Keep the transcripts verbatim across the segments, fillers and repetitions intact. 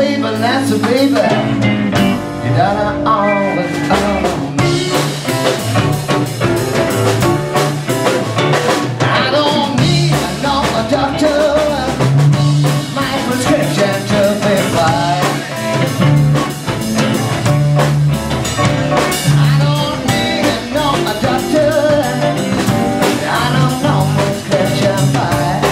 baby, that's a baby. You gotta always on me. I don't need no doctor, my prescription to be fine. I don't need no doctor, I don't know prescription fine.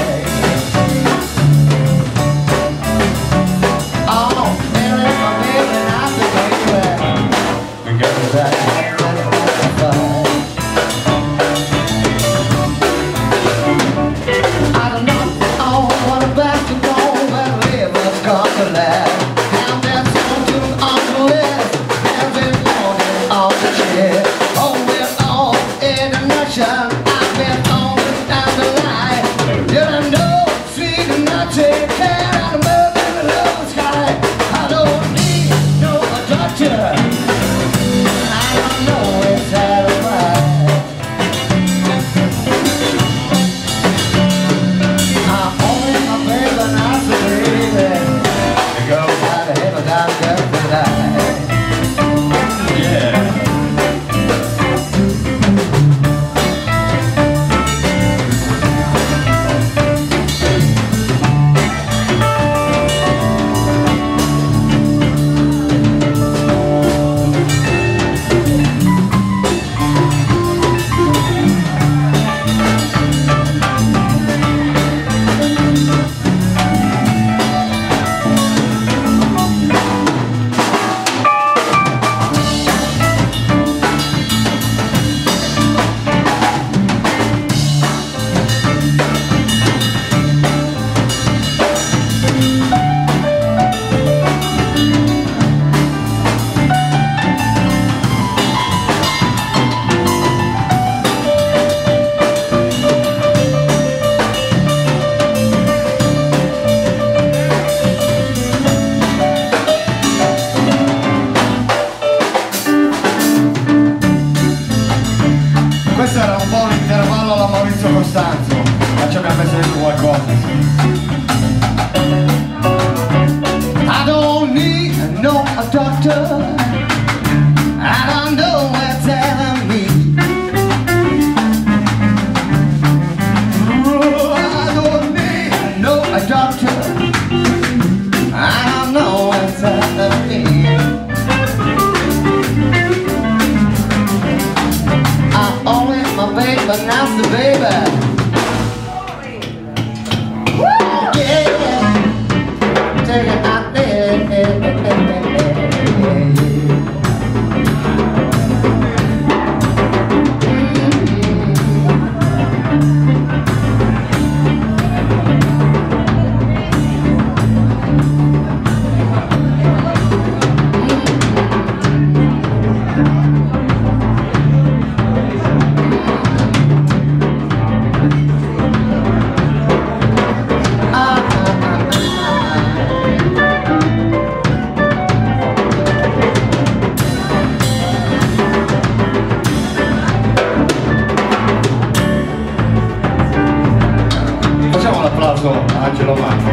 Questo era un po' un intervallo alla Maurizio Costanzo, ma ci abbiamo messo dentro qualcosa. I don't need no doctor, I don't know what's telling me. I don't need no doctor, I don't know what's telling me. My baby, but now the baby. Woo! Yeah, take it out there. Angelo Manno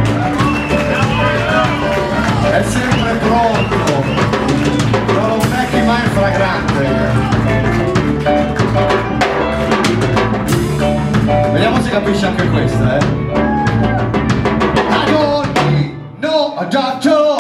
è sempre pronto, non un vecchio mai fragrante. Vediamo se capisce anche questa, eh. I don't need no doctor.